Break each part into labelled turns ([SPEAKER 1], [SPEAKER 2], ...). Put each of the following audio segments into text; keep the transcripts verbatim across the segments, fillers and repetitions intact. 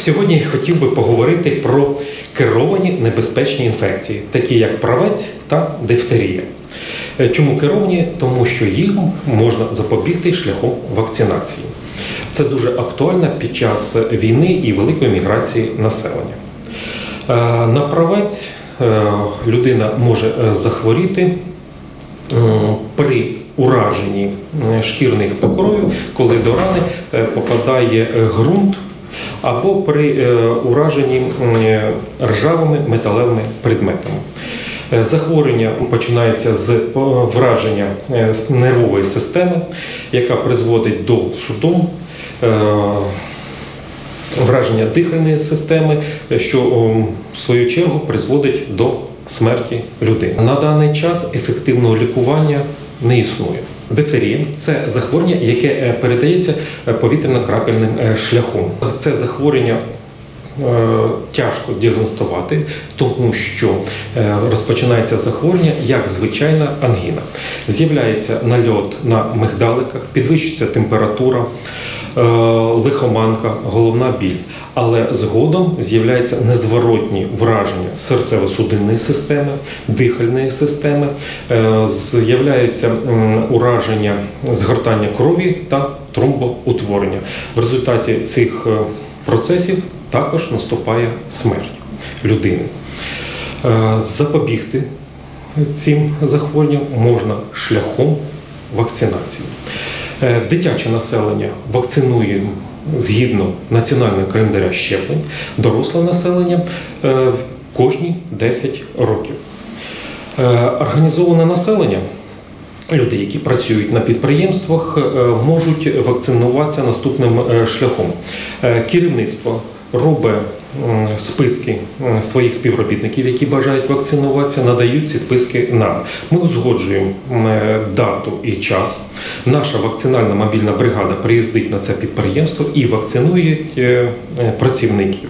[SPEAKER 1] Сьогодні хотів би поговорити про керовані небезпечні інфекції, такі як правець та дифтерія. Чому керовані? Тому що їм можна запобігти шляхом вакцинації. Це дуже актуально під час війни і великої міграції населення. На правець людина може захворіти при ураженні шкірних покровів, коли до рани попадає ґрунт, або при ураженні ржавими металевими предметами. Захворювання починається з враження нервової системи, яка призводить до судом, враження дихальної системи, що в свою чергу призводить до смерті людини. На даний час ефективного лікування не існує. Дифтерія – це захворювання, яке передається повітряно-крапельним шляхом. Це захворювання тяжко діагностувати, тому що розпочинається захворювання як звичайна ангіна. З'являється нальот на мигдаликах, підвищується температура, лихоманка, головна біль. Але згодом з'являються незворотні враження серцево-судинної системи, дихальної системи, з'являється ураження згортання крові та тромбоутворення. В результаті цих процесів також наступає смерть людини. Запобігти цим захворюванням можна шляхом вакцинації. Дитяче населення вакцинуємо згідно національного календаря щеплень, доросле населення кожні десять років. Організоване населення, люди, які працюють на підприємствах, можуть вакцинуватися наступним шляхом. Керівництво робить списки своїх співробітників, які бажають вакцинуватися, надають ці списки нам. Ми узгоджуємо дату і час. Наша вакцинальна мобільна бригада приїздить на це підприємство і вакцинує працівників.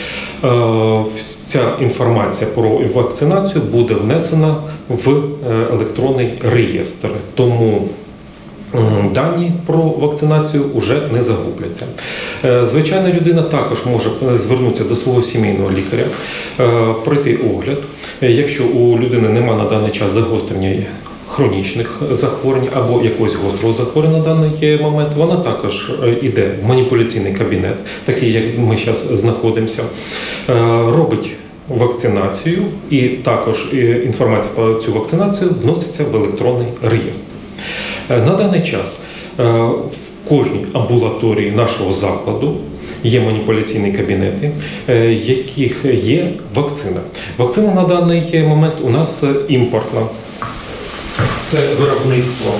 [SPEAKER 1] Ця інформація про вакцинацію буде внесена в електронний реєстр. Тому дані про вакцинацію вже не загубляться. Звичайна людина також може звернутися до свого сімейного лікаря, пройти огляд. Якщо у людини немає на даний час загострення хронічних захворювань або якогось гострого захворювання на даний момент, вона також йде в маніпуляційний кабінет, такий, як ми зараз знаходимося, робить вакцинацію, і також інформація про цю вакцинацію вноситься в електронний реєстр. На даний час в кожній амбулаторії нашого закладу є маніпуляційні кабінети, в яких є вакцина. Вакцина на даний момент у нас імпортна. Це виробництво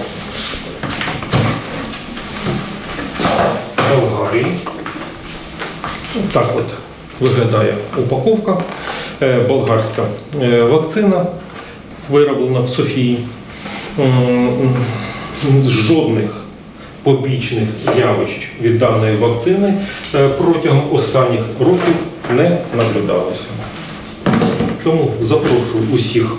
[SPEAKER 1] Болгарії. Так от виглядає упаковка. Болгарська вакцина, вироблена в Софії. Жодних побічних явищ від даної вакцини протягом останніх років не наблюдалося. Тому запрошую усіх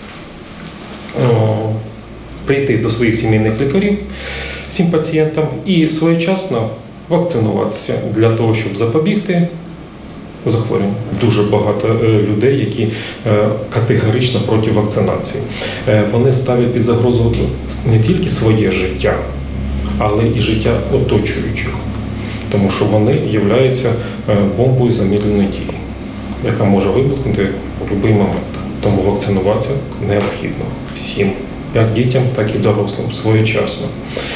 [SPEAKER 1] прийти до своїх сімейних лікарів, всім пацієнтам, і своєчасно вакцинуватися для того, щоб запобігти захворювань. Дуже багато людей, які категорично проти вакцинації. Вони ставлять під загрозу не тільки своє життя, але і життя оточуючих, тому що вони являються бомбою замедленої дії, яка може вибухнути в будь-який момент. Тому вакцинуватися необхідно всім, як дітям, так і дорослим, своєчасно.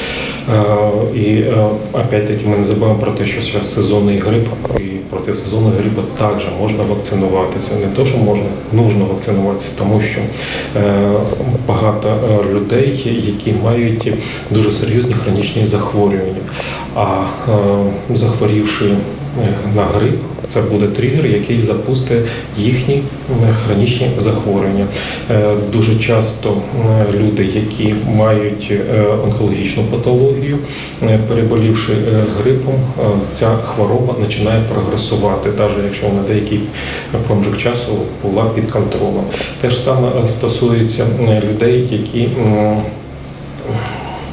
[SPEAKER 1] І опять-таки ми не забуваємо про те, що зараз сезонний грип, і проти сезонного грипу також можна вакцинуватися. Не те, що можна, нужно вакцинуватися, тому що багато людей, які мають дуже серйозні хронічні захворювання, а захворівши на грип, це буде тригер, який запустить їхні хронічні захворювання. Дуже часто люди, які мають онкологічну патологію, переболівши грипом, ця хвороба починає прогресувати, навіть якщо на деякий проміжок часу була під контролем. Те ж саме стосується людей, які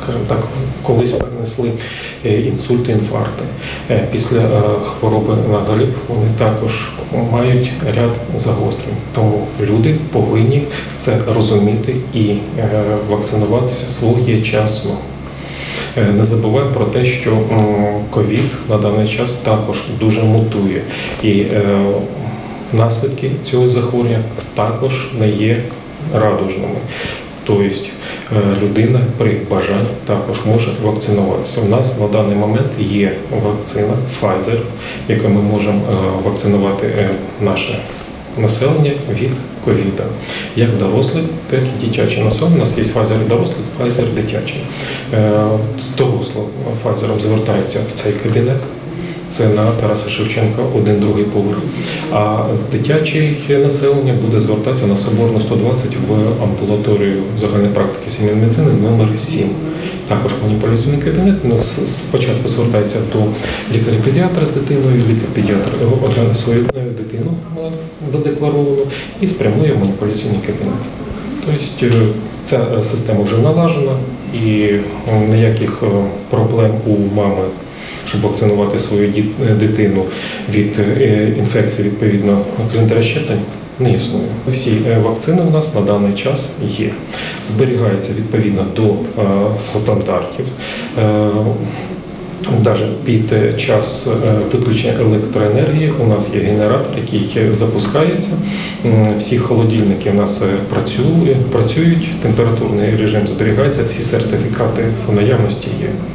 [SPEAKER 1] скажімо так, колись перенесли інсульти, інфаркти. Після хвороби на грип вони також мають ряд загострень. Тому люди повинні це розуміти і вакцинуватися своєчасно. Не забуваємо про те, що ковід на даний час також дуже мутує. І наслідки цього захворювання також не є радужними. Тобто людина при бажанні також може вакцинуватися. У нас на даний момент є вакцина Pfizer, якою ми можемо вакцинувати наше населення від ковіда. Як доросле, так і дитяче населення. У нас є Pfizer дорослий, Pfizer дитячий. З дорослого Pfizer звертаються в цей кабінет. Це на Тараса Шевченка, один другий поверх. А дитяче населення буде звертатися на Соборну сто двадцять в амбулаторію загальної практики сімейної медицини номер сім. Також маніпуляційний кабінет. Спочатку звертається до лікаря-педіатра з дитиною, лікар-педіатр огляне свою дитину додекларовану і спрямує в маніпуляційний кабінет. Тобто ця система вже налажена і ніяких проблем у мами, щоб вакцинувати свою дитину від інфекції відповідно календаря щеплень, не існує. Всі вакцини у нас на даний час є. Зберігаються відповідно до стандартів. Навіть під час виключення електроенергії у нас є генератор, який запускається. Всі холодильники у нас працюють, температурний режим зберігається, всі сертифікати в наявності є.